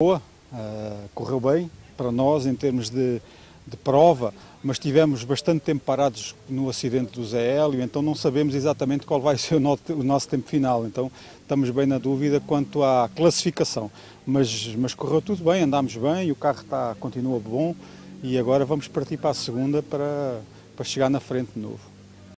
boa, correu bem para nós em termos de prova, mas tivemos bastante tempo parados no acidente do Zé Hélio, então não sabemos exatamente qual vai ser o nosso tempo final, então estamos bem na dúvida quanto à classificação, mas correu tudo bem, andámos bem, o carro continua bom e agora vamos partir para a segunda para chegar na frente de novo.